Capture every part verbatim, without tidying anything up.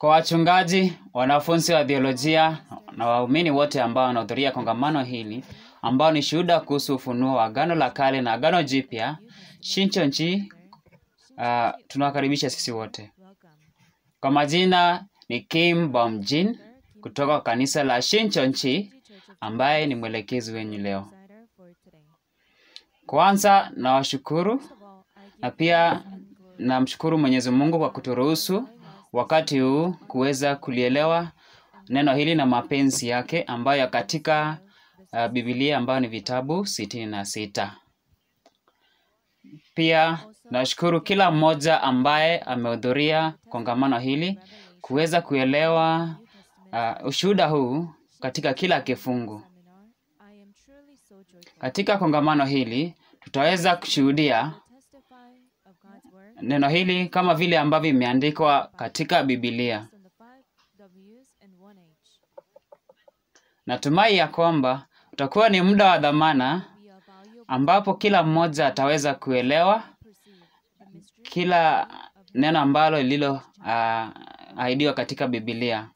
Kwa wachungaji, wanafunzi wa theolojia na waumini wote ambao wanahudhuria kongamano hili, ambao ni shuhuda kuhusu ufunuo wa Agano la Kale na Agano Jipya, Shincheonji, uh, tunawakaribisha sisi wote. Kwa majina ni Kim Bomjin kutoka kanisa la Shincheonji, ambaye ni mwelekezi wenyu leo. Kwanza nawashukuru na pia namshukuru Mwenyezi Mungu kwa kuturuhusu wakati huu kuweza kulielewa neno hili na mapenzi yake ambayo katika uh, Biblia ambayo ni vitabu sitini na sita. Pia nashukuru kila mmoja ambaye amehudhuria kongamano hili kuweza kuelewa uh, ushuhuda huu katika kila kifungu. Katika kongamano hili tutaweza kushuhudia neno hili kama vile ambavyo imeandikwa katika Biblia. Natumai ya kwamba utakuwa ni muda wa dhamana ambapo kila mmoja ataweza kuelewa kila neno ambalo lililo uh, ahidiwa katika Biblia.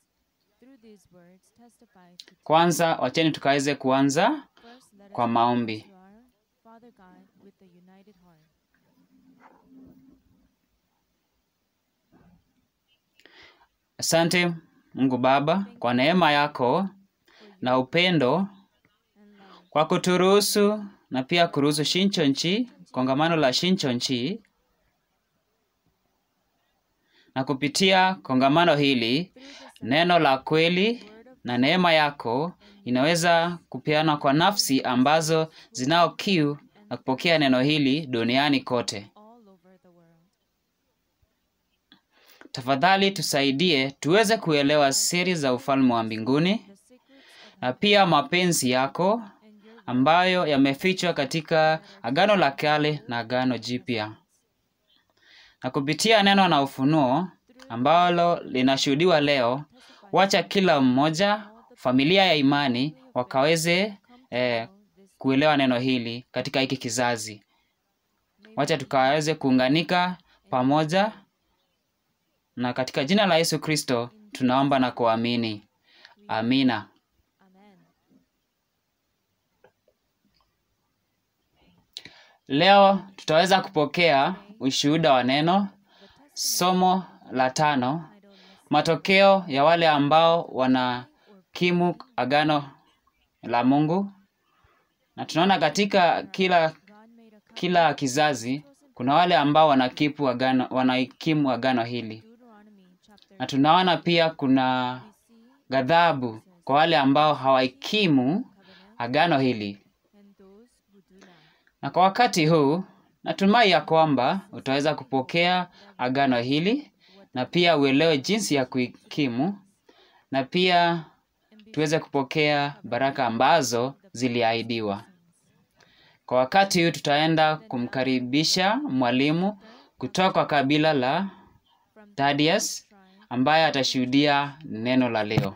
Kwanza wacheni tukaweze kuanza kwa maombi. Asante Mungu Baba kwa neema yako na upendo kwa kuturuhusu na pia kuruhusu Shincheonji, kongamano la Shincheonji, na kupitia kongamano hili neno la kweli na neema yako inaweza kupeana kwa nafsi ambazo zinao kiu na kupokea neno hili duniani kote. Tafadhali tusaidie tuweze kuelewa siri za ufalme wa mbinguni na pia mapenzi yako ambayo yamefichwa katika Agano la Kale na Agano Jipya. Na kupitia neno na ufunuo ambalo linashuhudiwa leo, wacha kila mmoja, familia ya imani, wakaweze eh, kuelewa neno hili katika hiki kizazi. Wacha tukaweze kuunganika pamoja, na katika jina la Yesu Kristo tunaomba na kuamini. Amina. Leo tutaweza kupokea ushuhuda wa neno, somo la tano, matokeo ya wale ambao wanakimu agano la Mungu. Na tunaona katika kila kila kizazi kuna wale ambao wanakipu agano, wanaikimu agano hili. Na tunaona pia kuna ghadhabu kwa wale ambao hawaikimu agano hili. Na kwa wakati huu, natumai ya kwamba utaweza kupokea agano hili na pia uelewe jinsi ya kuikimu, na pia tuweze kupokea baraka ambazo ziliahidiwa. Kwa wakati huu tutaenda kumkaribisha mwalimu kutoka kabila la NotㅣDt ambaye atashuhudia neno la leo.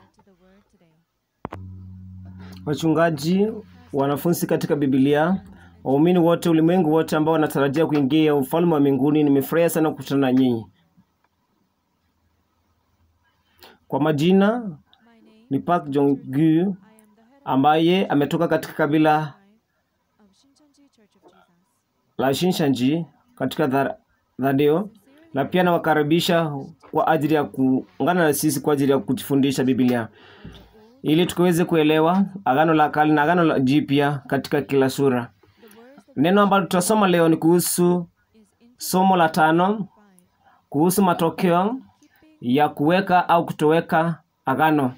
Wachungaji, wanafunzi katika Biblia, waumini wote ulimwengu wote ambao wanatarajia kuingia ufalme wa mbinguni, nimefurahi sana kukutana na nyinyi. Kwa majina ni Park Jong-gu ambaye ametoka katika kabila la Shincheonji katika Dhadeo, na pia nawakaribisha kwa ajili ya kuungana na sisi kwa ajili ya kujifundisha Biblia ili tukaweze kuelewa Agano la Kale na Agano la Jipya katika kila sura. Neno ambalo tutasoma leo ni kuhusu somo la tano, kuhusu matokeo ya kuweka au kutoweka agano.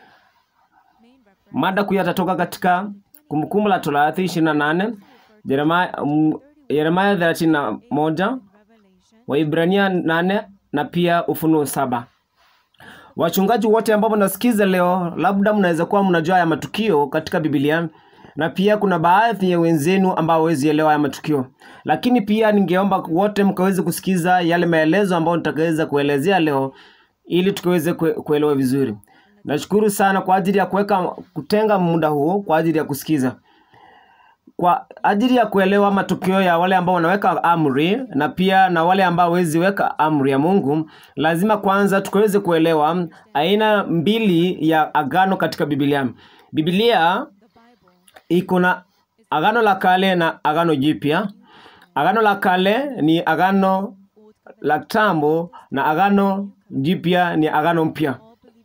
Mada kuu yatatoka katika Kumbukumbu la Torati ishirini na nane, Yeremia um, Yeremia thelathini na moja, Waibrania nane na pia Ufunuo saba. Wachungaji wote ambao mnasikiza leo, labda mnaweza kuwa mnajua ya matukio katika Biblia, na pia kuna baadhi ya wenzenu ambao hawezi elewa ya matukio. Lakini pia ningeomba wote mkaweze kusikiza yale maelezo ambayo nitakaweza kuelezea leo ili tukaweze kuelewa vizuri. Nashukuru sana kwa ajili ya kuweka kutenga muda huo kwa ajili ya kusikiza. kwa ajili ya kuelewa matukio ya wale ambao wanaweka amri na pia na wale ambao hawezi weka amri ya Mungu, lazima kwanza tukaweze kuelewa aina mbili ya agano katika Biblia. Biblia iko na agano la kale na agano jipya. Agano la kale ni agano la kitambo na agano jipya ni agano mpya.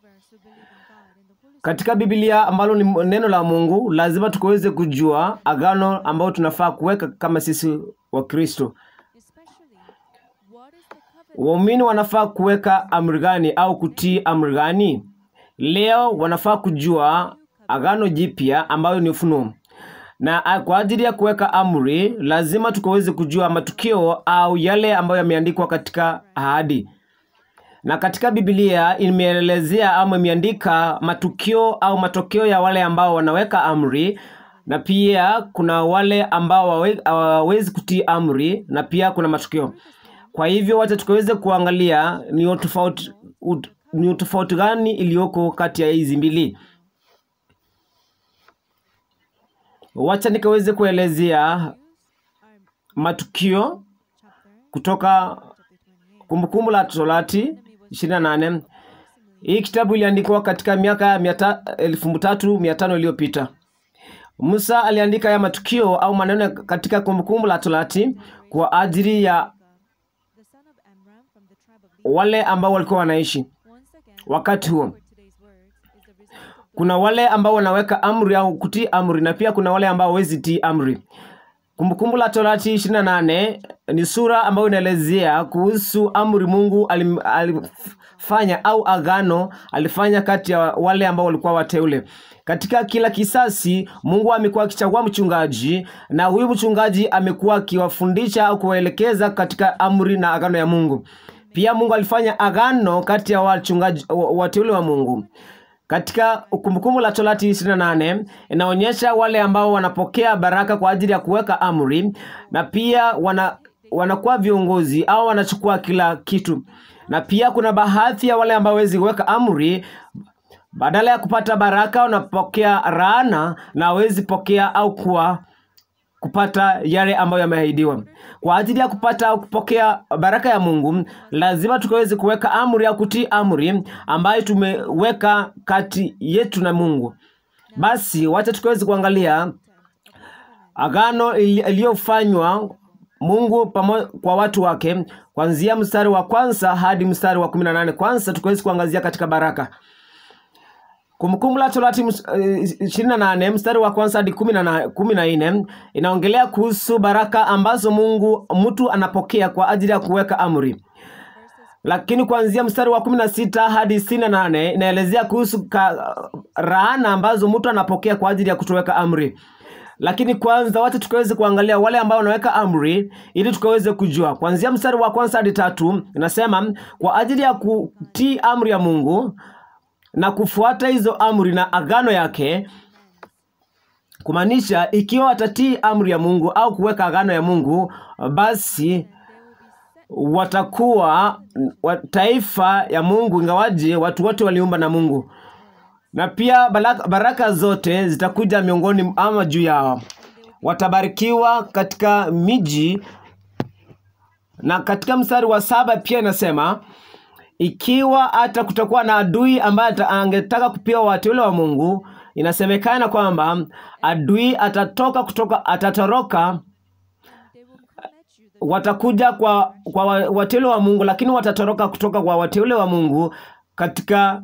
Katika Biblia ambalo ni neno la Mungu, lazima tukaweze kujua agano ambao tunafaa kuweka kama sisi wa Kristo. Waumini wanafaa kuweka amri gani au kutii amri gani? Leo wanafaa kujua agano jipya ambayo ni ufunuo. Na kwa ajili ya kuweka amri, lazima tukaweze kujua matukio au yale ambayo yameandikwa katika ahadi. Na katika Biblia imeelezea ama imeandika matukio au matokeo ya wale ambao wanaweka amri, na pia kuna wale ambao hawawezi kutii amri, na pia kuna matukio. Kwa hivyo wacha tukaweze kuangalia ni utofauti ni utofauti gani iliyoko kati ya hizi mbili. Wacha nikaweze kuelezea matukio kutoka Kumbukumbu la Torati ishirini na nane. Hii kitabu iliandikwa katika miaka ya elfu tatu mia tano iliyopita. Musa aliandika ya matukio au maneno katika Kumbukumbu la Torati kwa ajili ya wale ambao walikuwa wanaishi wakati huo. Kuna wale ambao wanaweka amri au kutii amri, na pia kuna wale ambao hawezi tii amri. Kumbukumbu la Torati ishirini na nane ni sura ambayo inaelezea kuhusu amri Mungu alifanya au agano alifanya kati ya wale ambao walikuwa wateule. Katika kila kisasi Mungu amekuwa akichagua mchungaji, na huyu mchungaji amekuwa akiwafundisha au kuwaelekeza katika amri na agano ya Mungu. Pia Mungu alifanya agano kati ya wachungaji wateule wa Mungu. Katika Kumbukumbu la Torati ishirini na nane inaonyesha wale ambao wanapokea baraka kwa ajili ya kuweka amri, na pia wana wanakuwa viongozi au wanachukua kila kitu. Na pia kuna baadhi ya wale ambao hawezi kuweka amri, badala ya kupata baraka wanapokea laana na hawezi pokea au kuwa kupata yale ambayo yameahidiwa. Kwa ajili ya kupata au kupokea baraka ya Mungu, lazima tukaweze kuweka amri au kutii amri ambayo tumeweka kati yetu na Mungu. Basi wacha tukaweze kuangalia agano iliyofanywa Mungu pamoja kwa watu wake kuanzia mstari wa kwanza hadi mstari wa kumi na nane. Kwanza tukaweze kuangazia katika baraka. Kumbukumbu la Torati ishirini na nane mstari wa kwanza hadi kumi na nne inaongelea kuhusu baraka ambazo Mungu mtu anapokea kwa ajili ya kuweka amri. Lakini kuanzia mstari wa kumi na sita hadi sitini na nane inaelezea kuhusu laana ambazo mtu anapokea kwa ajili ya kutoweka amri. Lakini kwanza wacha tukaweze kuangalia wale ambao wanaweka amri ili tukaweze kujua. Kuanzia mstari wa kwanza hadi tatu inasema kwa ajili ya kutii amri ya Mungu na kufuata hizo amri na agano yake, kumaanisha ikiwa watatii amri ya Mungu au kuweka agano ya Mungu, basi watakuwa taifa ya Mungu, ingawaje watu wote waliumba na Mungu. Na pia baraka, baraka zote zitakuja miongoni ama juu yao. Watabarikiwa katika miji. Na katika mstari wa saba pia inasema ikiwa hata kutakuwa na adui ambaye angetaka kupiga wateule wa Mungu, inasemekana kwamba adui atatoka kutoka atatoroka, watakuja kwa kwa wateule wa Mungu, lakini watatoroka kutoka kwa wateule wa Mungu katika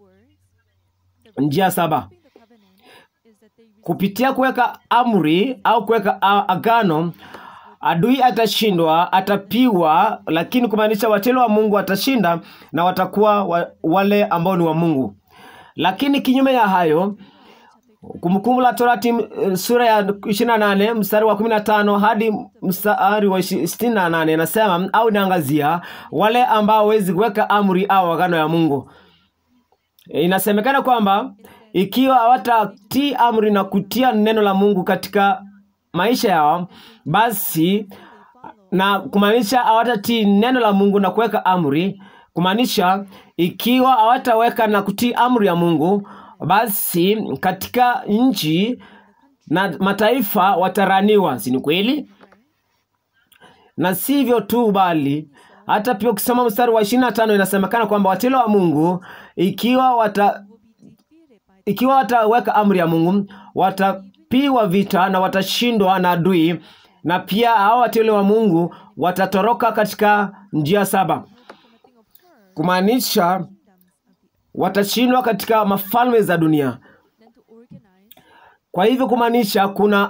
njia saba. Kupitia kuweka amri au kuweka agano, adui atashindwa, atapiwa, lakini kumaanisha wateule wa Mungu watashinda na watakuwa wa, wale ambao ni wa Mungu. Lakini kinyume ya hayo, Kumbukumbu la Torati sura ya ishirini na nane mstari wa kumi na tano hadi mstari wa sitini na nane inasema au inaangazia wale ambao hawezi kuweka amri au agano ya Mungu. Inasemekana kwamba ikiwa hawatatii amri na kutia neno la Mungu katika maisha yao, basi na kumaanisha hawatatii neno la Mungu na kuweka amri, kumaanisha ikiwa hawataweka na kutii amri ya Mungu, basi katika nchi na mataifa wataraniwa. Si ni kweli? Na sivyo tu bali hata pia ukisoma mstari wa ishirini na tano inasemekana kwamba wateule wa Mungu ikiwa wata ikiwa wataweka amri ya Mungu watapigwa vita na watashindwa na adui, na pia hao wateule wa Mungu watatoroka katika njia saba, kumaanisha watashindwa katika mafalme za dunia. Kwa hivyo kumaanisha kuna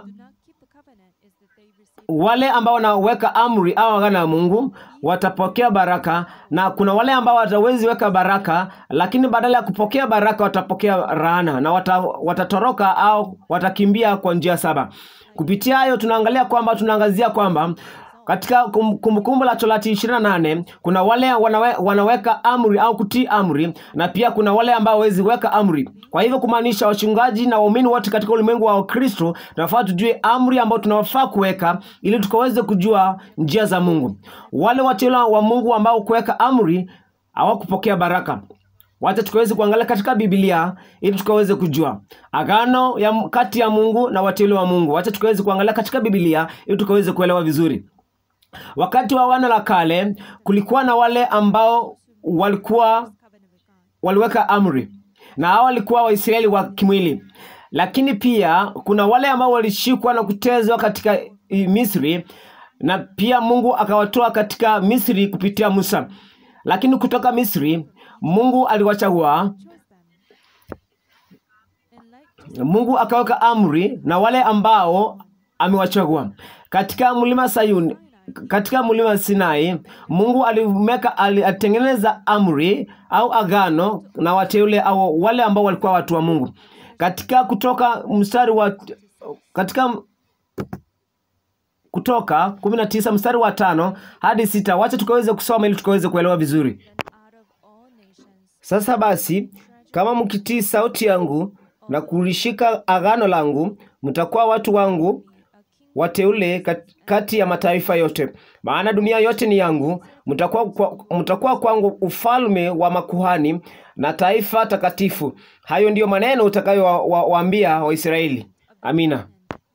wale ambao wanaweka amri au agano la Mungu watapokea baraka, na kuna wale ambao watawezi weka baraka lakini badala ya kupokea baraka watapokea laana na wata, watatoroka au watakimbia kwa njia saba. Kupitia hayo tunaangalia kwamba tunaangazia kwamba katika Kumbukumbu la Torati ishirini na nane kuna wale wanawe, wanaweka amri au kutii amri, na pia kuna wale ambao hawezi weka amri. Kwa hivyo kumaanisha wachungaji na waumini wote katika ulimwengu wa Kristo tunafaa tujue amri ambayo tunafaa kuweka ili tukaweze kujua njia za Mungu. Wale wateule wa Mungu ambao kuweka amri hawakupokea baraka. Wacha tukaweze kuangalia katika Biblia ili tukaweze kujua agano ya kati ya Mungu na wateule wa Mungu. Wacha tukaweze kuangalia katika Biblia ili tukaweze kuelewa vizuri. Wakati wa Agano la Kale kulikuwa na wale ambao walikuwa waliweka amri, na hao walikuwa Waisraeli wa kimwili. Lakini pia kuna wale ambao walishikwa na kutezwa katika Misri, na pia Mungu akawatoa katika Misri kupitia Musa. Lakini kutoka Misri Mungu aliwachagua, Mungu akaweka amri na wale ambao amewachagua. Katika mlima Sayuni, katika mlima Sinai, Mungu alimeka alitengeneza amri au agano na wateule au wale ambao walikuwa watu wa Mungu. Katika kutoka mstari wa katika Kutoka kumi na tisa mstari wa tano hadi sita, wacha tukaweze kusoma ili tukaweze kuelewa vizuri. Sasa basi, kama mkitii sauti yangu na kulishika agano langu, mtakuwa watu wangu wateule kati ya mataifa yote, maana dunia yote ni yangu. Mtakuwa kwa, mtakuwa kwangu ufalme wa makuhani na taifa takatifu. Hayo ndiyo maneno utakayowaambia wa, wa Waisraeli. Amina.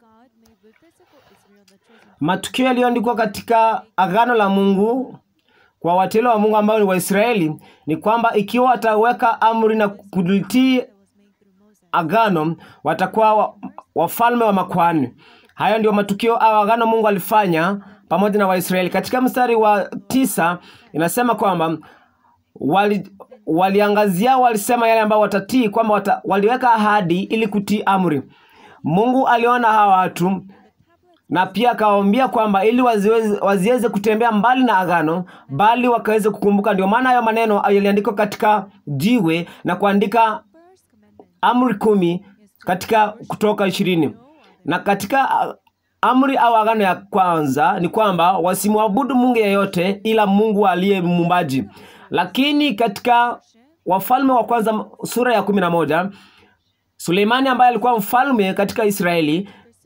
Matukio yaliyoandikwa katika agano la Mungu kwa wateule wa Mungu ambao ni Waisraeli ni kwamba ikiwa wataweka amri na kulitii agano, watakuwa wafalme wa makuhani. Hayo ndio matukio au agano Mungu alifanya pamoja na Waisraeli. Katika mstari wa tisa inasema kwamba wali, waliangazia walisema yale ambao watatii, kwamba wata, waliweka ahadi ili kutii amri. Mungu aliona hawa watu na pia akawaambia kwamba ili waziweze, waziweze kutembea mbali na agano, bali wakaweze kukumbuka. Ndio maana hayo maneno yaliandikwa katika jiwe na kuandika amri kumi katika Kutoka ishirini. Na katika amri au agano ya kwanza ni kwamba wasimwabudu Mungu yeyote ila Mungu aliye muumbaji. Lakini katika Wafalme wa kwanza sura ya kumi na moja, Suleimani ambaye alikuwa mfalme katika Israeli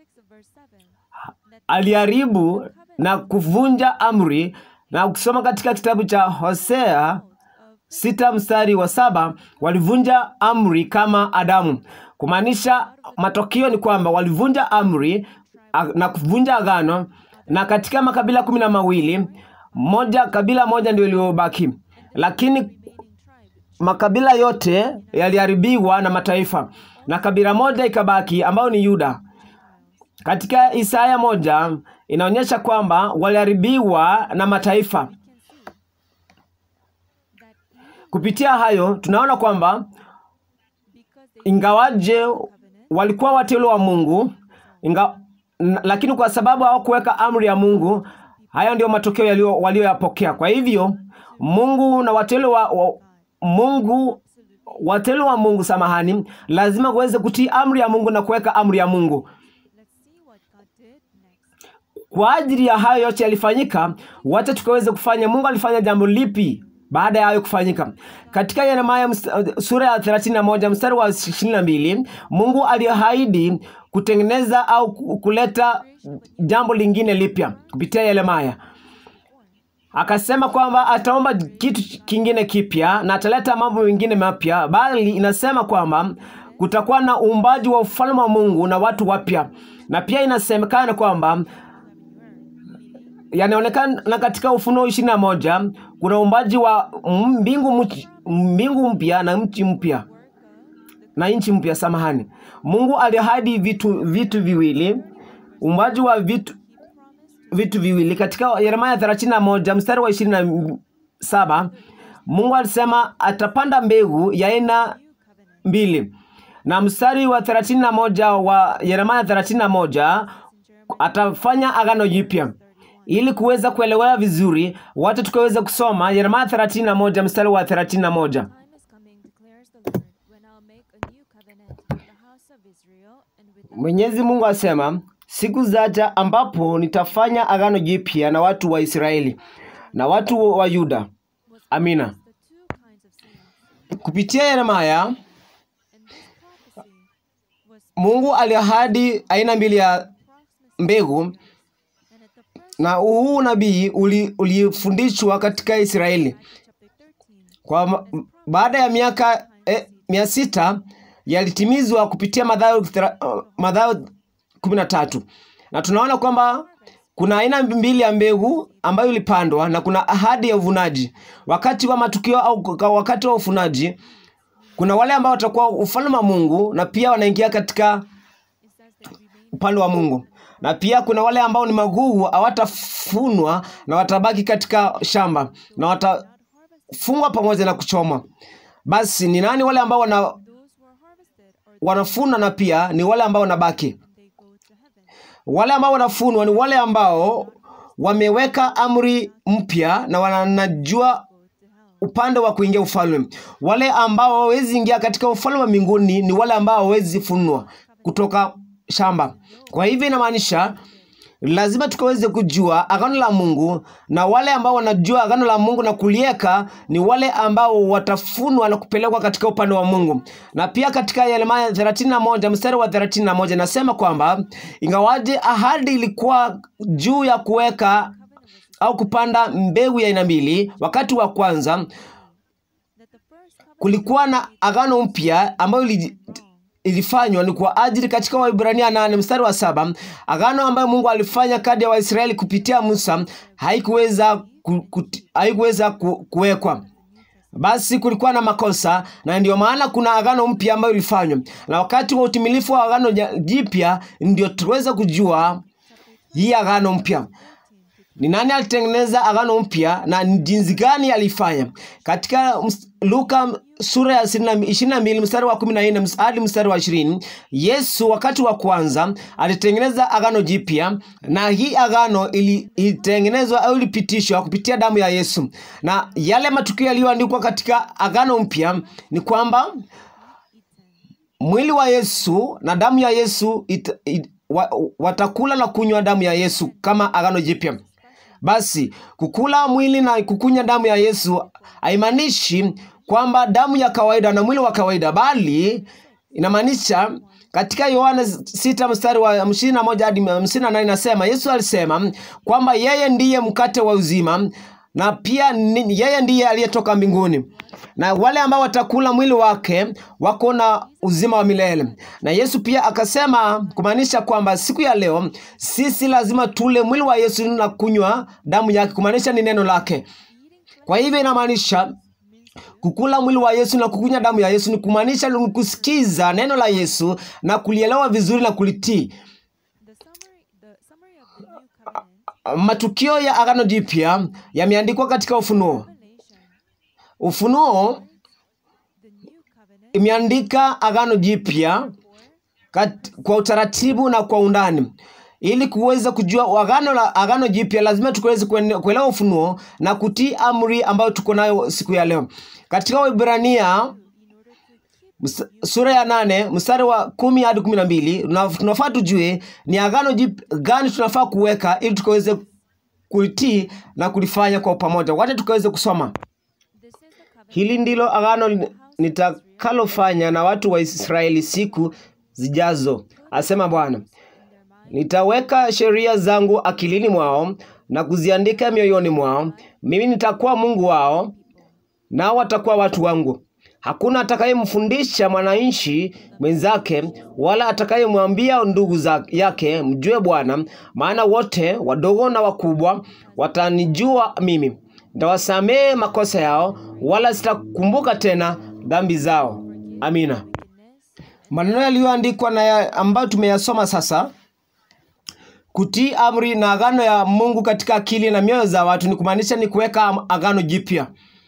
aliharibu na kuvunja amri, na ukisoma katika kitabu cha Hosea sita mstari wa saba, walivunja amri kama Adamu. Kumaanisha matokeo ni kwamba walivunja amri na kuvunja agano, na katika makabila kumi na mawili moja kabila moja ndio iliyobaki, lakini makabila yote yaliharibiwa na mataifa na kabila moja ikabaki ambao ni Yuda. Katika Isaya moja inaonyesha kwamba waliharibiwa na mataifa. Kupitia hayo tunaona kwamba ingawaje walikuwa wateule wa Mungu inga, lakini kwa sababu hawakuweka amri ya Mungu, hayo ndio matokeo yalio walioyapokea. Kwa hivyo Mungu na wateule wa, wa Mungu wateule wa Mungu samahani lazima waweze kutii amri ya Mungu na kuweka amri ya Mungu. Kwa ajili ya hayo yote yalifanyika, wacha tukaweze kufanya. Mungu alifanya jambo lipi baada ya hayo kufanyika? Katika Yeremia sura ya thelathini na moja mstari wa ishirini na mbili, Mungu aliahidi kutengeneza au kuleta jambo lingine lipya kupitia Yeremia. Akasema kwamba ataomba kitu kingine kipya na ataleta mambo mengine mapya, bali inasema kwamba kutakuwa na uumbaji wa ufalme wa Mungu na watu wapya. Na pia inasemekana kwamba yanaonekana katika Ufunuo ishirini na moja kuna uumbaji wa mbingu mbingu mpya na mji mpya na nchi mpya. Samahani, Mungu aliahidi vitu vitu viwili, uumbaji wa vitu vitu viwili katika Yeremia thelathini na moja mstari wa ishirini na saba. Mungu alisema atapanda mbegu ya aina mbili, na mstari wa thelathini na moja wa Yeremia thelathini na moja atafanya agano jipya. Ili kuweza kuelewa vizuri, watu tukaweza kusoma Yeremia thelathini na moja mstari wa thelathini na moja. Mwenyezi Mungu asema, siku zaja ambapo nitafanya agano jipya na watu wa Israeli na watu wa Yuda. Amina. Kupitia Yeremia, Mungu aliahidi aina mbili ya mbegu, na huu nabii ulifundishwa katika Israeli. Kwa baada ya miaka eh, mia sita yalitimizwa kupitia Mathayo Mathayo kumi na tatu. Na tunaona kwamba kuna aina mbili ya mbegu ambayo ilipandwa na kuna ahadi ya uvunaji. Wakati wa matukio au wakati wa uvunaji, kuna wale ambao watakuwa ufalme wa Mungu na pia wanaingia katika upande wa Mungu. Na pia kuna wale ambao ni magugu, hawatafunwa na watabaki katika shamba na watafungwa pamoja na kuchomwa. Basi ni nani wale ambao wana wanafuna? Na pia ni wale ambao wanabaki. Wale ambao wanafunwa ni wale ambao wameweka amri mpya na wanajua upande wa kuingia ufalme. Wale ambao hawezi ingia katika ufalme wa mbinguni ni wale ambao hawezi funwa kutoka shamba. Kwa hivyo inamaanisha lazima tukaweze kujua agano la Mungu, na wale ambao wanajua agano la Mungu na kulieka ni wale ambao watafunwa na kupelekwa katika upande wa Mungu. Na pia katika Yeremia thelathini na moja mstari wa thelathini na moja nasema kwamba ingawaje ahadi ilikuwa juu ya kuweka au kupanda mbegu ya aina mbili, wakati wa kwanza kulikuwa na agano mpya ambayo ili ilifanywa ni kwa ajili katika Waebrania nane mstari wa saba. Agano ambayo Mungu alifanya kati ya Waisraeli kupitia Musa haikuweza ku, ku, haikuweza ku, kuwekwa. Basi kulikuwa na makosa, na ndio maana kuna agano mpya ambayo ilifanywa. Na wakati wa utimilifu wa agano jipya ndio tuweza kujua hii agano mpya. Ni nani alitengeneza agano mpya na jinsi gani alifanya? Katika Luka sura ya ishirini na mbili mstari wa kumi na nne hadi mstari wa ishirini, Yesu wakati wa kwanza alitengeneza agano jipya, na hii agano ilitengenezwa au ilipitishwa kupitia damu ya Yesu. Na yale matukio yaliyoandikwa katika agano mpya ni kwamba mwili wa Yesu na damu ya Yesu it, it, wa, watakula na kunywa damu ya Yesu kama agano jipya. Basi kukula mwili na kukunya damu ya Yesu haimaanishi kwamba damu ya kawaida na mwili wa kawaida, bali inamaanisha katika Yohana sita mstari wa hamsini na moja hadi hamsini na nane nasema Yesu alisema kwamba yeye ndiye mkate wa uzima, na pia yeye ndiye aliyetoka mbinguni, na wale ambao watakula mwili wake wako na uzima wa milele. Na Yesu pia akasema kumaanisha kwamba siku ya leo sisi lazima tule mwili wa Yesu na kunywa damu yake, kumaanisha ni neno lake. Kwa hivyo inamaanisha kukula mwili wa Yesu na kukunywa damu ya Yesu ni kumaanisha ni kusikiza neno la Yesu na kulielewa vizuri na kulitii. Matukio ya agano jipya yameandikwa katika Ufunuo. Ufunuo imeandika agano jipya kwa utaratibu na kwa undani. Ili kuweza kujua agano la agano jipya lazima tuweze kuelewa Ufunuo na kutii amri ambayo tuko nayo siku ya leo. Katika Waebrania sura ya nane mstari wa kumi hadi kumi na mbili tunafaa tujue ni agano jipya gani tunafaa kuweka ili tukaweze kulitii na kulifanya kwa pamoja. Wacha tukaweze kusoma. Hili ndilo agano nitakalofanya na watu wa Israeli siku zijazo, asema Bwana. Nitaweka sheria zangu akilini mwao na kuziandika mioyoni mwao. Mimi nitakuwa Mungu wao, nao watakuwa watu wangu. Hakuna atakayemfundisha mwananchi mwenzake wala atakayemwambia ndugu yake mjue Bwana, maana wote wadogo na wakubwa watanijua mimi. Nitawasamehe makosa yao wala sitakumbuka tena dhambi zao. Amina. Maneno yaliyoandikwa na ya ambayo tumeyasoma sasa. Kutii amri na agano ya Mungu katika akili na mioyo za watu ni kumaanisha ni kuweka agano jipya.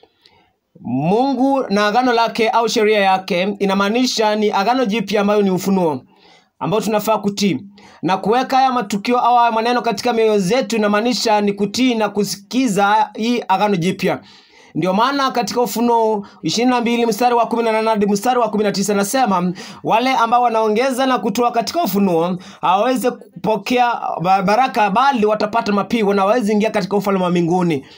Mungu na agano lake au sheria yake inamaanisha ni agano jipya ambayo ni ufunuo ambao tunafaa kutii. Na kuweka haya matukio au haya maneno katika mioyo zetu inamaanisha ni kutii na kusikiza hii agano jipya. Ndio maana katika Ufunuo ishirini na mbili mstari wa kumi na nane hadi mstari wa kumi na tisa nasema wale ambao wanaongeza na kutoa katika ufunuo hawawezi kupokea baraka bali watapata mapigo na hawawezi ingia katika ufalme wa mbinguni.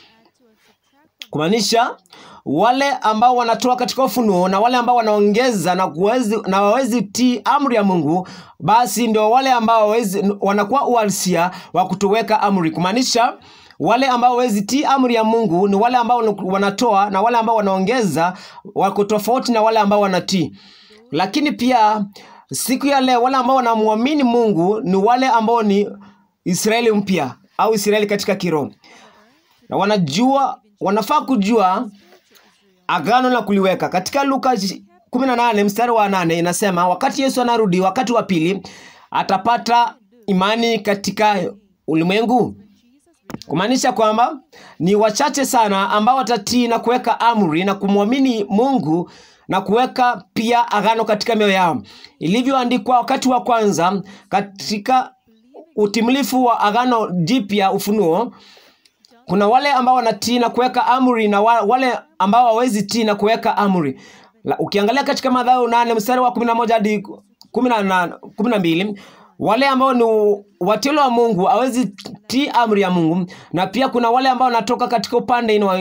Kumaanisha wale ambao wanatoa katika ufunuo na wale ambao wanaongeza na kuwezi na hawawezi tii amri ya Mungu, basi ndio wale ambao hawawezi wanakuwa uhalisia wa kutoweka amri. Kumaanisha wale ambao hawezi tii amri ya Mungu ni wale ambao wanatoa na wale ambao wanaongeza wako tofauti na wale ambao wanatii. Lakini pia siku ya leo wale ambao wanamuamini Mungu ni wale ambao ni Israeli mpya au Israeli katika kiroho. Na wanajua wanafaa kujua agano la kuliweka. Katika Luka kumi na nane mstari wa nane inasema wakati Yesu anarudi wakati wa pili atapata imani katika ulimwengu. Kumaanisha kwamba ni wachache sana ambao watatii na kuweka amri na kumwamini Mungu na kuweka pia agano katika mioyo yao. Ilivyoandikwa wakati wa kwanza katika utimilifu wa agano jipya Ufunuo, kuna wale ambao wanatii na kuweka amri na wale ambao hawawezi tii na kuweka amri. Ukiangalia katika Mathayo nane mstari wa kumi na moja hadi kumi na mbili, wale ambao ni wateule wa Mungu hawezi tii amri ya Mungu, na pia kuna wale ambao wanatoka katika upande ino,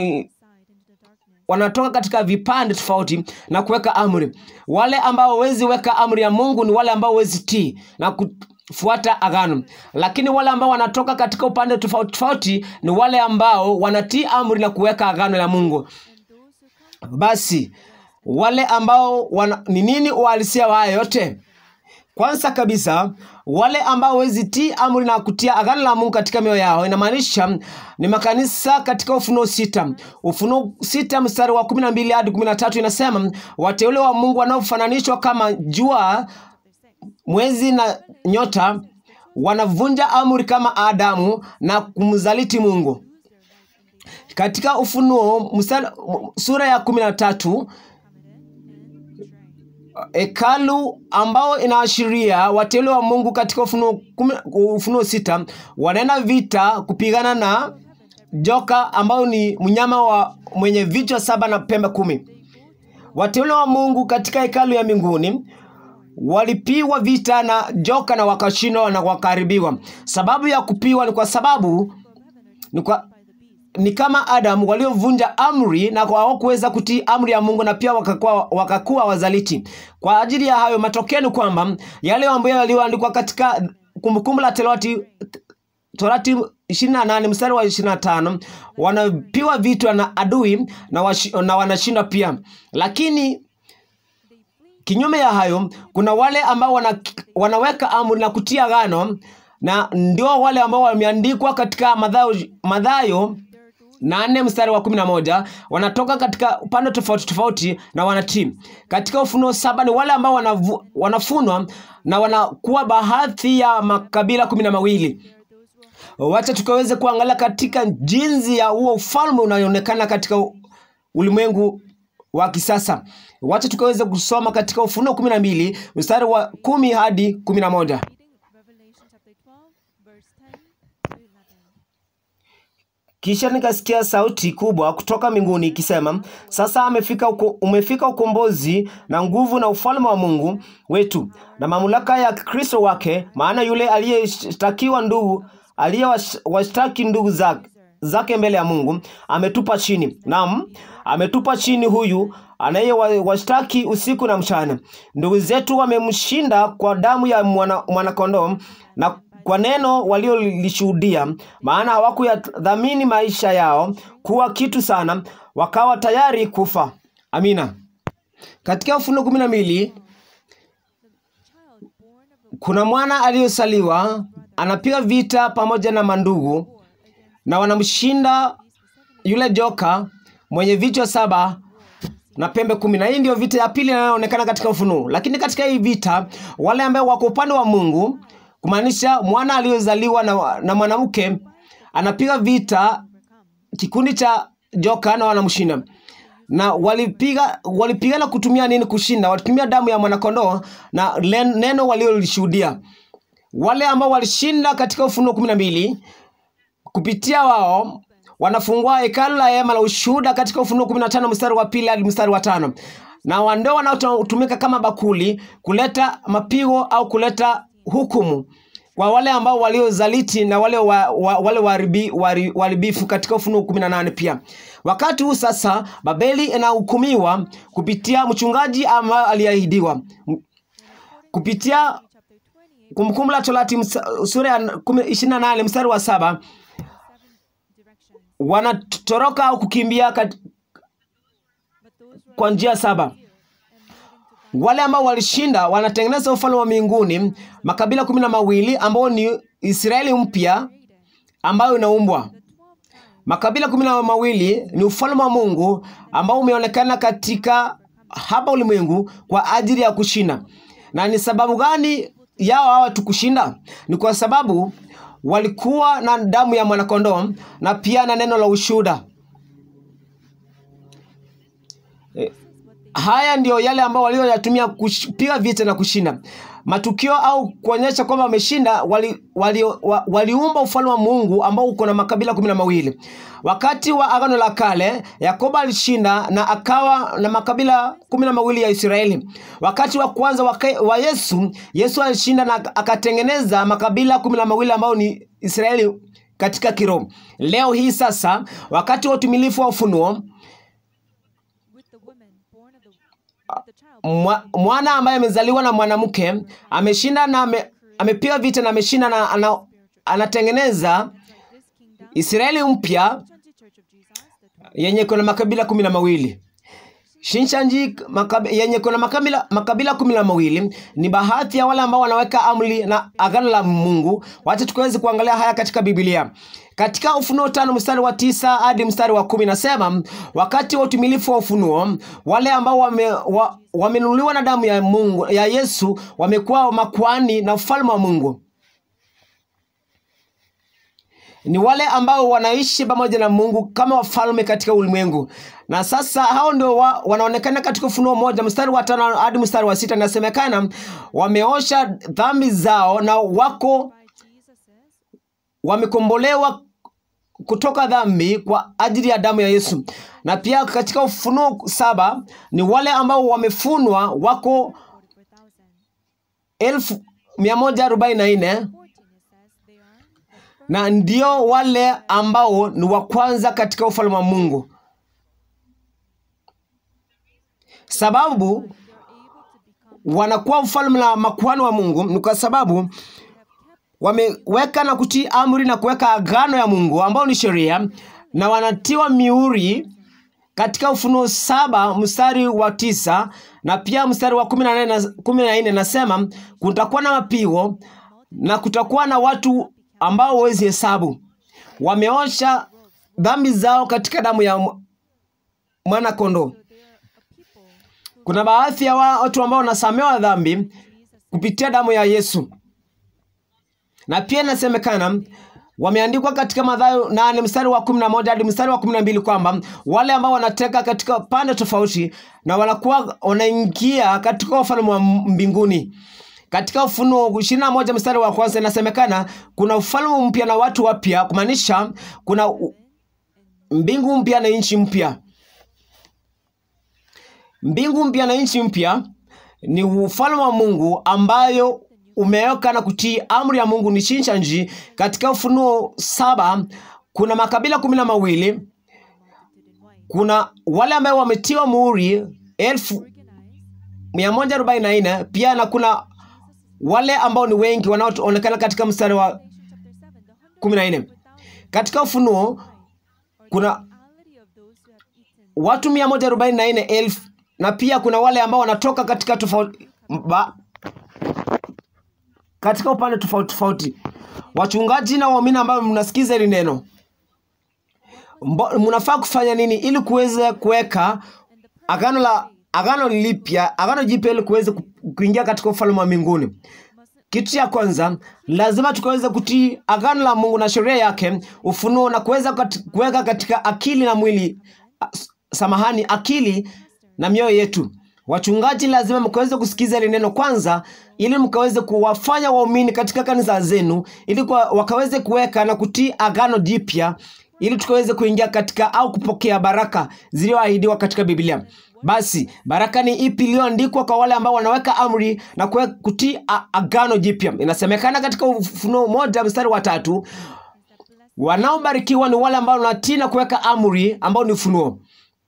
wanatoka katika vipande tofauti na kuweka amri. Wale ambao hawezi weka amri ya Mungu ni wale ambao hawezi tii na kufuata agano. Lakini wale ambao wanatoka katika upande tofauti tofauti ni wale ambao wanatii amri na kuweka agano la Mungu. Basi wale ambao wana, ni nini uhalisia wa yote? Kwanza kabisa wale ambao hawezi tii amri na kutia agano la Mungu katika mioyo yao inamaanisha ni makanisa katika Ufunuo sita. Ufunuo sita mstari wa kumi na mbili hadi kumi na tatu inasema wateule wa Mungu wanaofananishwa kama jua, mwezi na nyota wanavunja amri kama Adamu na kumzaliti Mungu. Katika Ufunuo mstari, sura ya kumi na tatu hekalu ambao inaashiria wateule wa Mungu katika Ufunuo, Ufunuo sita wanaenda vita kupigana na joka ambao ni mnyama wa mwenye vichwa saba na pembe kumi. Wateule wa Mungu katika hekalu ya mbinguni walipigwa vita na joka na wakashindwa na wakaharibiwa. Sababu ya kupiwa ni kwa sababu ni kwa ni kama Adam waliovunja amri na hawakuweza kutii amri ya Mungu na pia wakakuwa wakakuwa wazaliti. Kwa ajili ya hayo matokeo ni kwamba yale ambayo yaliyoandikwa katika Kumbukumbu la Torati Torati ishirini na nane mstari wa ishirini na tano wanapiwa vitu na adui na, washi, na wanashinda pia. Lakini kinyume ya hayo kuna wale ambao wana, wanaweka amri na kutia agano, na ndio wale ambao wameandikwa katika Mathayo Mathayo nane mstari wa kumi na moja wanatoka katika upande tofauti tofauti na wanatii. Katika Ufunuo saba ni wale ambao wanavu, wanafunwa na wanakuwa baadhi ya makabila kumi na mawili. Wacha tukaweze kuangalia katika jinsi ya huo ufalme unayoonekana katika ulimwengu wa kisasa. Wacha tukaweze kusoma katika Ufunuo kumi na mbili mstari wa kumi hadi kumi na moja. Kisha nikasikia sauti kubwa kutoka mbinguni ikisema, sasa amefika uko, umefika ukombozi na nguvu na ufalme wa Mungu wetu na mamlaka ya Kristo wake, maana yule aliyeshtakiwa ndugu aliyewashtaki ndugu zake zake mbele ya Mungu ametupa chini. Naam, ametupa chini huyu anayewashtaki usiku na mchana. Ndugu zetu wamemshinda kwa damu ya mwana, mwana kondoo na kwa neno waliolishuhudia, maana hawakuyadhamini maisha yao kuwa kitu sana, wakawa tayari kufa. Amina. Katika Ufunuo kumi na mbili kuna mwana aliyezaliwa anapiga vita pamoja na mandugu na wanamshinda yule joka mwenye vichwa saba na pembe kumi. Na hii ndio vita ya pili inayoonekana katika Ufunuo. Lakini katika hii vita wale ambao wako upande wa Mungu, kumaanisha mwana aliyezaliwa na, na mwanamke anapiga vita kikundi cha joka na wanamshinda. Na walipiga walipigana kutumia nini kushinda? Walitumia damu ya mwanakondoo na neno waliolishuhudia. Wale ambao walishinda katika Ufunuo kumi na mbili, kupitia wao wanafungua hekalu la hema la ushuhuda katika Ufunuo kumi na tano mstari wa pili hadi mstari wa tano. Na wandoo wanaotumika kama bakuli kuleta mapigo au kuleta hukumu kwa wale ambao waliozaliti na wale wa, wa, wale waribi, wari, waribifu katika Ufunuo kumi na nane pia. Wakati huu sasa Babeli inahukumiwa kupitia mchungaji ambaye aliahidiwa. Kupitia Kumbukumbu la Torati sura ya ishirini na nane mstari wa saba, wanatoroka au kukimbia kat... kwa njia saba. Wale ambao walishinda wanatengeneza ufalme wa mbinguni, makabila kumi na mawili ambao ni Israeli mpya ambayo inaumbwa. Makabila kumi na mawili ni ufalme wa Mungu ambao umeonekana katika hapa ulimwengu kwa ajili ya kushinda. Na ni sababu gani yao hawa tukushinda? Ni kwa sababu walikuwa na damu ya mwanakondoo na pia na neno la ushuhuda. E, haya ndio yale ambao walioyatumia kupiga vita na kushinda. Matukio au kuonyesha kwamba wameshinda, wali, wali, waliumba ufalme wa Mungu ambao uko na makabila kumi na mawili. Wakati wa Agano la Kale, Yakobo alishinda na akawa na makabila kumi na mawili ya Israeli. Wakati wa kwanza wa Yesu, Yesu alishinda na akatengeneza makabila kumi na mawili ambao ni Israeli katika kiroho. Leo hii sasa, wakati wa utimilifu wa ufunuo, mwana ambaye amezaliwa na mwanamke ameshinda na ame, amepiga vita na ameshinda na ana, anatengeneza Israeli mpya yenye kuna makabila kumi na mawili. Shincheonji yenye kuna makabila makabila kumi na mawili ni bahati ya wale ambao wanaweka amri na agano la Mungu. Wacha tukaweze kuangalia haya katika Biblia. Katika Ufunuo tano mstari wa tisa hadi mstari wa kumi nasema, wakati wa utimilifu wa ufunuo, wale ambao wame, wa, wamenunuliwa na damu ya Mungu ya Yesu wamekuwa makuhani na ufalme wa Mungu. Ni wale ambao wanaishi pamoja na Mungu kama wafalme katika ulimwengu. Na sasa hao ndio wa, wanaonekana katika Ufunuo moja mstari wa tano hadi mstari wa sita. Nasemekana wameosha dhambi zao na wako wamekombolewa kutoka dhambi kwa ajili ya damu ya Yesu. Na pia katika Ufunuo saba ni wale ambao wamefunwa wako elfu mia moja arobaini na nne. Na ndio wale ambao ni wa kwanza katika ufalme wa Mungu. Sababu wanakuwa ufalme na makuhani wa Mungu ni kwa sababu wameweka na kutii amri na kuweka agano ya Mungu ambao ni sheria, na wanatiwa mihuri katika Ufunuo saba mstari wa tisa na pia mstari wa kumi na nne nasema kutakuwa na mapigo na kutakuwa na watu ambao huwezi hesabu. Wameosha dhambi zao katika damu ya mwana kondoo. Kuna baadhi ya watu ambao wanasamehewa dhambi kupitia damu ya Yesu. Na pia inasemekana wameandikwa katika Mathayo nane mstari wa kumi na moja hadi mstari wa kumi na mbili kwamba wale ambao wanateka katika pande tofauti na wanakuwa wanaingia katika ufalme wa mbinguni. Katika Ufunuo ishirini na moja mstari wa kwanza inasemekana kuna ufalme mpya na watu wapya, kumaanisha kuna mbingu mpya na nchi mpya. Mbingu mpya na nchi mpya ni ufalme wa Mungu ambayo umeweka na kutii amri ya Mungu ni Shincheonji. Katika Ufunuo saba kuna makabila kumi na mawili. Kuna wale ambao wametiwa muhuri elfu mia moja arobaini na nne pia, na kuna wale ambao ni wengi wanaoonekana katika mstari wa kumi na nne. Katika Ufunuo kuna watu mia moja arobaini na nne elfu na pia kuna wale ambao wanatoka katika tofauti ba, katika upande tofauti tofauti. Wachungaji na waamini ambao mnasikiza hili neno, mnafaa kufanya nini ili kuweza kuweka agano la agano lipya, agano jipya ili kuweza kuingia katika ufalme wa mbinguni? Kitu cha kwanza, lazima tukaweze kutii agano la Mungu na sheria yake, ufunuo, na kuweza kuweka katika akili na mwili, samahani, akili na mioyo yetu. Wachungaji lazima mkaweze kusikiza ile neno kwanza, ili mkaweze kuwafanya waumini katika kanisa zenu, ili kwa wakaweze kuweka na kutii agano jipya, ili tukaweze kuingia katika au kupokea baraka zilizoahidiwa katika Biblia. Basi baraka ni ipi iliyoandikwa kwa wale ambao wanaweka amri na kutii agano jipya? Inasemekana katika Ufunuo moja mstari wa tatu, wanaobarikiwa ni wale ambao wanatii na kuweka amri, ambao ni ufunuo.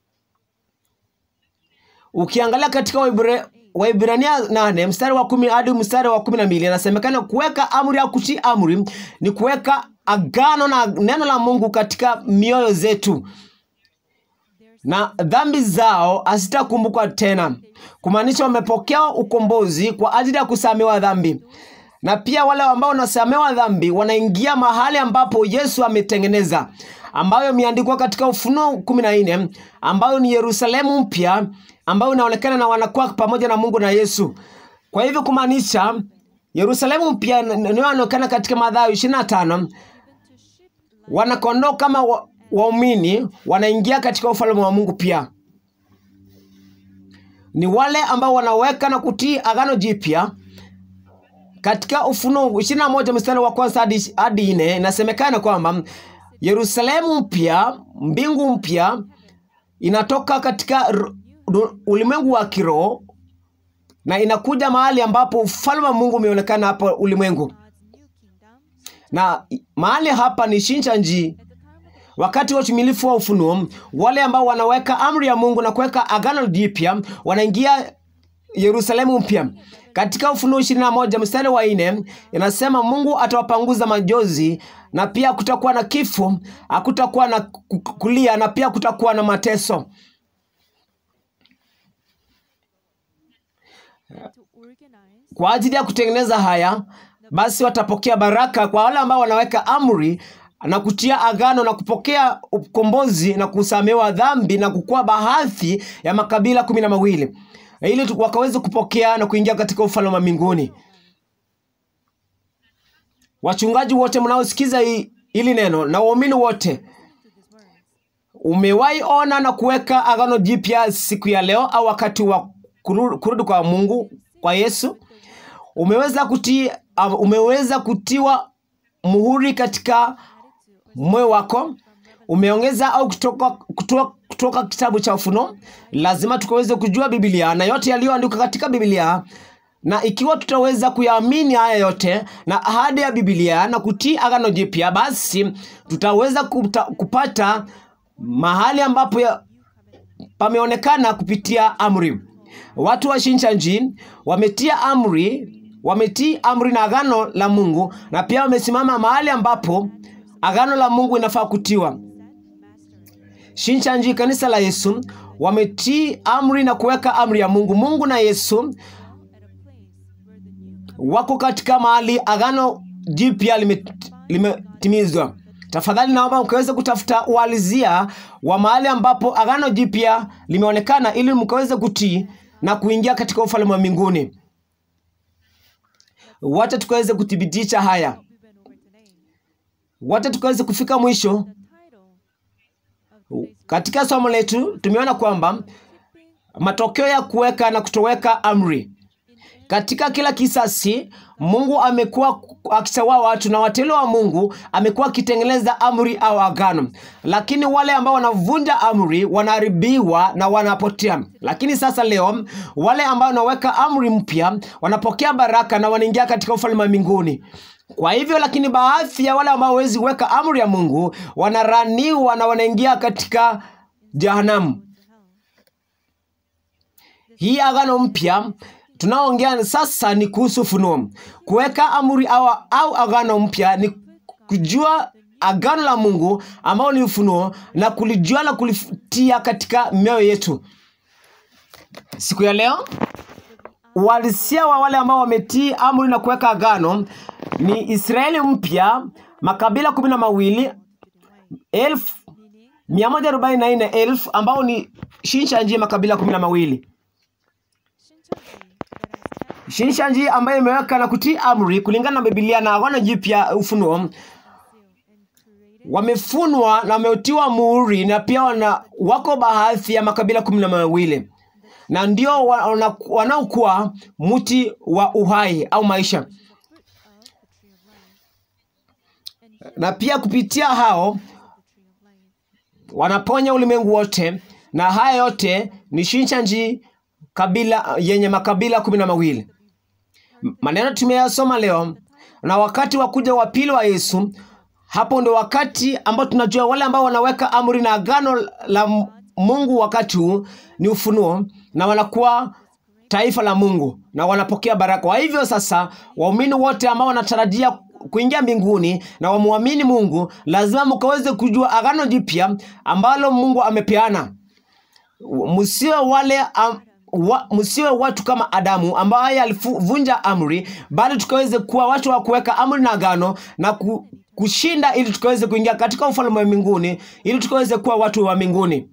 Ukiangalia katika Waibrania nane mstari wa kumi hadi mstari wa kumi na mbili, inasemekana kuweka amri au kutii amri ni kuweka agano na neno la Mungu katika mioyo zetu, na dhambi zao hazitakumbukwa tena. Kumaanisha wamepokea ukombozi kwa ajili ya kusamehewa dhambi. Na pia wale ambao wanasamehewa dhambi wanaingia mahali ambapo Yesu ametengeneza, ambayo imeandikwa katika Ufunuo kumi na nne, ambayo ni Yerusalemu mpya, ambayo inaonekana na wanakuwa pamoja na Mungu na Yesu. Kwa hivyo kumaanisha Yerusalemu mpya inaonekana katika Mathayo ishirini na tano, wanakondoo kama wa waumini wanaingia katika ufalme wa Mungu. Pia ni wale ambao wanaweka na kutii agano jipya. Katika Ufunuo ishirini na moja mstari wa kwanza hadi nne, inasemekana kwamba Yerusalemu mpya, mbingu mpya, inatoka katika ulimwengu wa kiroho na inakuja mahali ambapo ufalme wa Mungu umeonekana hapa ulimwengu. Na mahali hapa ni Shincheonji. Wakati wa utimilifu wa ufunuo, wale ambao wanaweka amri ya Mungu na kuweka agano jipya wanaingia Yerusalemu mpya. Katika Ufunuo ishirini na moja mstari wa nne inasema Mungu atawapanguza majozi, na pia kutakuwa na kifo, hakutakuwa na kulia, na pia kutakuwa na mateso. Kwa ajili ya kutengeneza haya, basi watapokea baraka kwa wale ambao wanaweka amri na kutia agano na kupokea ukombozi na kusamehewa dhambi na kukua baadhi ya makabila kumi na mawili, ili wakaweze kupokea na kuingia katika ufalme wa mbinguni. Wachungaji wote mnaosikiza hili neno na waumini wote, umewahi ona na kuweka agano jipya siku ya leo au wakati wa kurudi kwa Mungu, kwa Yesu? Umeweza kutii, umeweza kutiwa muhuri katika moyo wako? Umeongeza au kutoka, kutoka, kutoka kitabu cha Ufunuo? Lazima tukaweze kujua Biblia na yote yaliyoandikwa katika Biblia, na ikiwa tutaweza kuyaamini haya yote na ahadi ya Biblia na kutii agano jipya, basi tutaweza kuta, kupata mahali ambapo ya, pameonekana kupitia amri. Watu wa Shincheonji wametia amri, wametii amri na agano la Mungu, na pia wamesimama mahali ambapo agano la Mungu inafaa kutiwa. Shincheonji, kanisa la Yesu, wametii amri na kuweka amri ya Mungu. Mungu na Yesu wako katika mahali agano jipya limetimizwa. Tafadhali naomba mkaweze kutafuta uhalisia wa mahali ambapo agano jipya limeonekana, ili mkaweze kutii na kuingia katika ufalme wa mbinguni. Wacha tukaweze kuthibitisha haya. Wacha tukaweze kufika mwisho. Katika somo letu tumeona kwamba matokeo ya kuweka na kutoweka amri. Katika kila kisasi, Mungu amekuwa akisawa watu, na wateule wa Mungu amekuwa akitengeneza amri au agano. Lakini wale ambao wanavunja amri wanaharibiwa na wanapotea. Lakini sasa leo, wale ambao wanaweka amri mpya wanapokea baraka na wanaingia katika ufalme wa mbinguni. Kwa hivyo, lakini baadhi ya wale ambao hawezi weka amri ya Mungu wanaraniwa na wanaingia katika jehanamu. Hii agano mpya tunaoongea sasa ni kuhusu ufunuo. Kuweka amri au, au agano mpya ni kujua agano la Mungu ambao ni ufunuo, na kulijua na kulitia katika mioyo yetu. siku ya leo uhalisia wa wale ambao wametii amri na kuweka agano ni Israeli mpya, makabila kumi na mawili elfu mia moja arobaini na nne elfu ambao ni Shincheonji makabila kumi na mawili. Shincheonji ambayo imeweka na kutii amri kulingana na Biblia na agano jipya Ufunuo, wamefunwa na wametiwa muhuri, na pia wana wako baadhi ya makabila kumi na mawili, na ndio wanaokuwa mti wa uhai au maisha. Na pia kupitia hao wanaponya ulimwengu wote, na haya yote ni Shincheonji kabila yenye makabila kumi na mawili. Maneno tumeyasoma leo, na wakati wa kuja wa pili wa Yesu, hapo ndio wakati ambao tunajua wale ambao wanaweka amri na agano la Mungu wakati huu ni ufunuo, na wanakuwa taifa la Mungu na wanapokea baraka. Kwa hivyo sasa waumini wote ambao wanatarajia kuingia mbinguni na wamuamini Mungu, lazima mkaweze kujua agano jipya ambalo Mungu amepeana. Msiwe wale am, wa, msiwe watu kama Adamu ambaye alivunja amri, bali tukaweze kuwa watu wa kuweka amri na agano na ku, kushinda, ili tukaweze kuingia katika ufalme wa mbinguni, ili tukaweze kuwa watu wa mbinguni.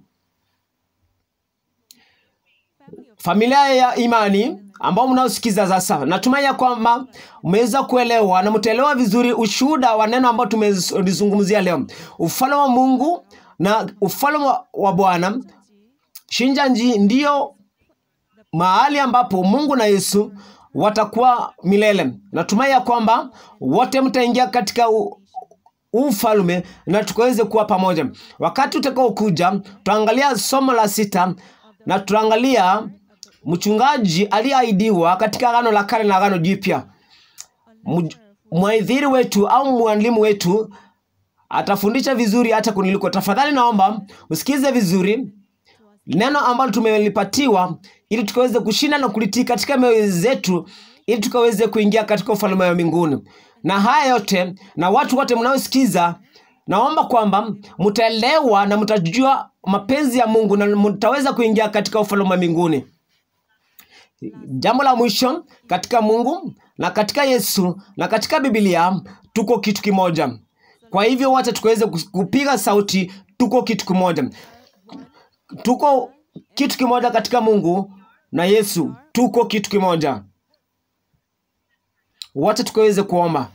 Familia ya imani ambao mnaosikiza sasa, natumai kwamba umeweza kuelewa na mtaelewa vizuri ushuhuda wa neno ambao tumezungumzia leo. Ufalme wa Mungu na ufalme wa Bwana. Shincheonji ndio mahali ambapo Mungu na Yesu watakuwa milele. Natumai kwamba wote mtaingia katika ufalme na tukaweze kuwa pamoja. Wakati utakao kuja, tutaangalia somo la sita, na tutaangalia mchungaji aliyeahidiwa katika agano la kale na agano jipya. Mwaidhiri wetu au mwalimu wetu atafundisha vizuri hata kuniliko. Tafadhali naomba usikize vizuri neno ambalo tumelipatiwa, ili tukaweze kushinda na kulitii katika mioyo zetu, ili tukaweze kuingia katika ufalme wa mbinguni. Na haya yote, na watu wote mnaosikiza, naomba kwamba mtaelewa na mtajua mapenzi ya Mungu na mtaweza kuingia katika ufalme wa mbinguni. Jambo la mwisho, katika Mungu na katika Yesu na katika Biblia tuko kitu kimoja. Kwa hivyo wacha tukaweze kupiga sauti, tuko kitu kimoja. Tuko kitu kimoja katika Mungu na Yesu, tuko kitu kimoja. Wacha tukaweze kuomba.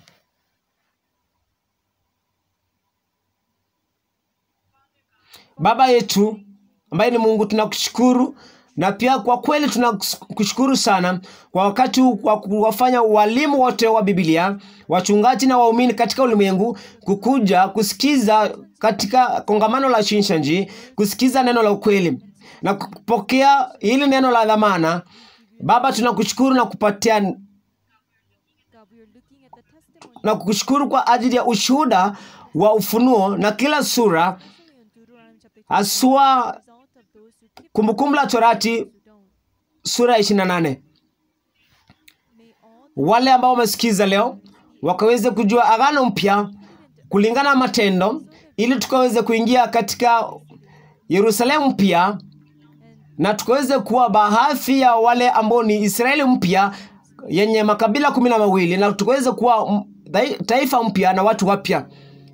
Baba yetu ambaye ni Mungu, tunakushukuru, na pia kwa kweli tunakushukuru sana kwa wakati wa kuwafanya walimu wote wa Biblia, wachungaji na waumini katika ulimwengu kukuja kusikiza katika kongamano la Shincheonji, kusikiza neno la ukweli na kupokea hili neno la dhamana. Baba, tunakushukuru na kupatia na kukushukuru kwa ajili ya ushuhuda wa ufunuo na kila sura, haswa Kumbukumbu la Torati sura ishirini na nane. Wale ambao wamesikiza leo wakaweze kujua agano mpya kulingana na matendo, ili tukaweze kuingia katika Yerusalemu mpya, na tukaweze kuwa baadhi ya wale ambao ni Israeli mpya yenye makabila kumi na mawili, na tukaweze kuwa taifa mpya na watu wapya.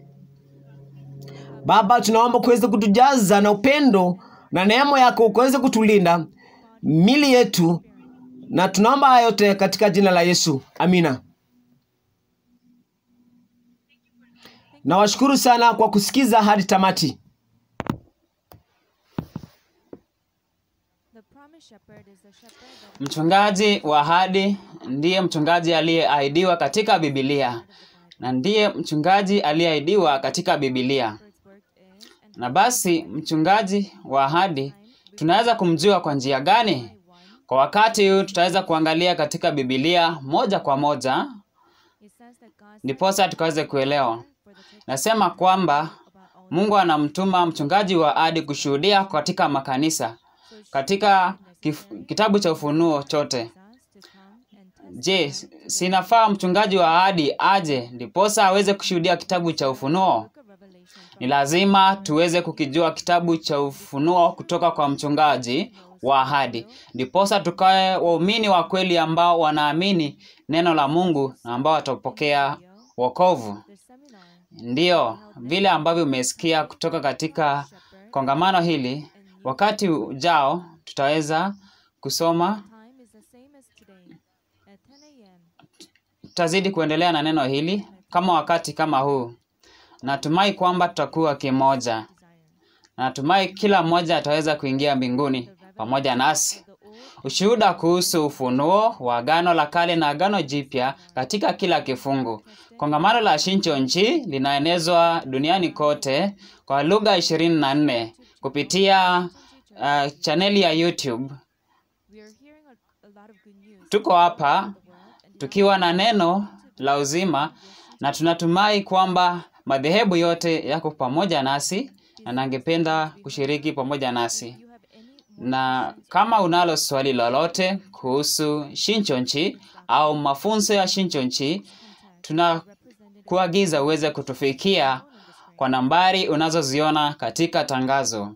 Baba, tunaomba kuweze kutujaza na upendo na neema yako, ukaweze kutulinda mili yetu, na tunaomba haya yote katika jina la Yesu. Amina. Na washukuru sana kwa kusikiza hadi tamati. Mchungaji wa ahadi ndiye mchungaji aliyeahidiwa katika Biblia, na ndiye mchungaji aliyeahidiwa katika Biblia. Na basi mchungaji wa ahadi tunaweza kumjua kwa njia gani? Kwa wakati huu tutaweza kuangalia katika Biblia moja kwa moja, ndiposa tukaweze kuelewa. Nasema kwamba Mungu anamtuma mchungaji wa ahadi kushuhudia katika makanisa, katika kif, kitabu cha Ufunuo chote. Je, sinafaa mchungaji wa ahadi aje ndiposa aweze kushuhudia kitabu cha Ufunuo? Ni lazima tuweze kukijua kitabu cha Ufunuo kutoka kwa mchungaji wa ahadi. Ndiposa tukae waumini wa kweli ambao wanaamini neno la Mungu na ambao watapokea wokovu. Ndiyo, vile ambavyo umesikia kutoka katika kongamano hili, wakati ujao tutaweza kusoma, tutazidi kuendelea na neno hili kama wakati kama huu. Natumai kwamba tutakuwa kimoja. Natumai kila mmoja ataweza kuingia mbinguni pamoja nasi. Ushuhuda kuhusu ufunuo wa Agano la Kale na Agano Jipya katika kila kifungu. Kongamano la Shincheonji linaenezwa duniani kote kwa lugha ishirini na nne kupitia uh, chaneli ya YouTube. Tuko hapa tukiwa na neno la uzima na tunatumai kwamba madhehebu yote yako pamoja nasi na nangependa kushiriki pamoja nasi. Na kama unalo swali lolote kuhusu Shincheonji au mafunzo ya Shincheonji, tunakuagiza uweze kutufikia kwa nambari unazoziona katika tangazo.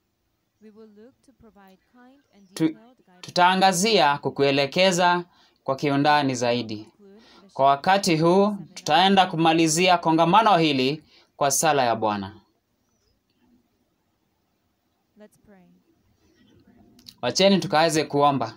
Tu, tutaangazia kukuelekeza kwa kiundani zaidi. Kwa wakati huu tutaenda kumalizia kongamano hili kwa sala ya Bwana. Wacheni tukaweze kuomba.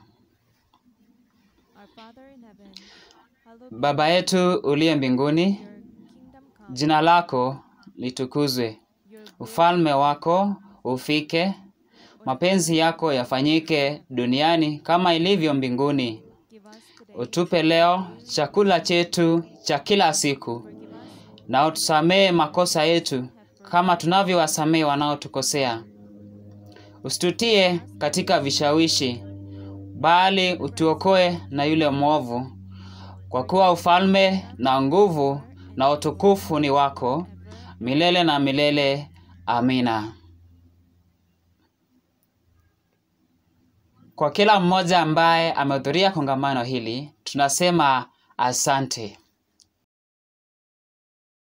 Baba yetu uliye mbinguni, jina lako litukuzwe. Ufalme wako ufike. Mapenzi yako yafanyike duniani kama ilivyo mbinguni. Utupe leo chakula chetu cha kila siku. Na utusamee makosa yetu kama tunavyowasamee wanaotukosea. Usitutie katika vishawishi, bali utuokoe na yule mwovu. Kwa kuwa ufalme na nguvu na utukufu ni wako, milele na milele. Amina. Kwa kila mmoja ambaye amehudhuria kongamano hili, tunasema asante.